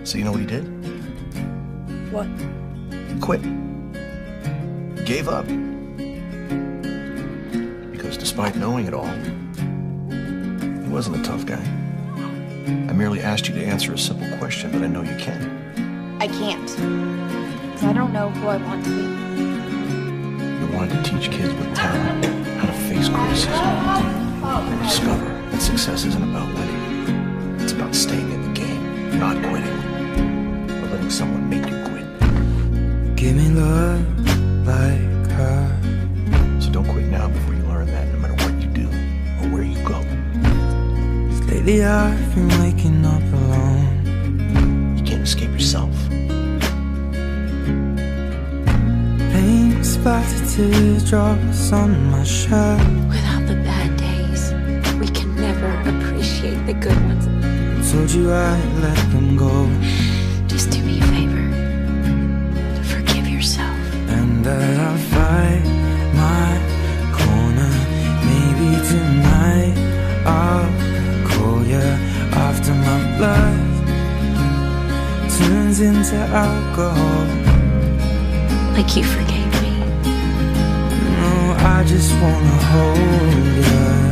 So you know what he did? What? Quit. Gave up. Because despite knowing it all, he wasn't a tough guy. I merely asked you to answer a simple question, but I know you can. I can't. Because I don't know who I want to be. You wanted to teach kids with talent how to face criticism and discover that success isn't about winning. It's about staying in the game, not quitting, or letting someone make you quit. Give me love like her. So don't quit now before you learn that no matter what you do or where you go. Lately I've been waking up alone. You can't escape yourself. Paint splattered teardrops on my shirt. Without the bad days, we can never appreciate the good ones. I told you I'd let them go. Just do me a favor. Forgive yourself. And that I'll fight my corner. Maybe tonight I'll call you after my blood turns into alcohol. Like you forgave me. No, I just wanna hold you.